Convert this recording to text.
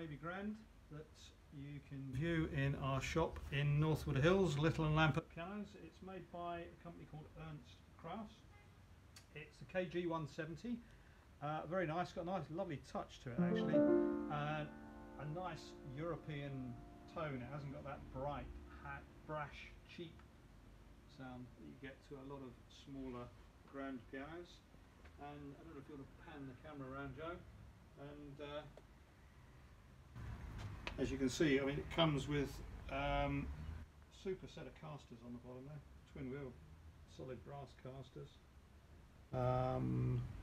baby grand that you can view in our shop in Northwood Hills, Little and Lampert Pianos. It's made by a company called Ernst Krauss. It's a KG 170. Very nice, got a nice lovely touch to it actually. A nice European tone. It hasn't got that bright, brash, cheap sound that you get to a lot of smaller grand pianos. And I don't know if you want to pan the camera around, Joe. And as you can see, I mean, it comes with super set of casters on the bottom there, twin wheel, solid brass casters.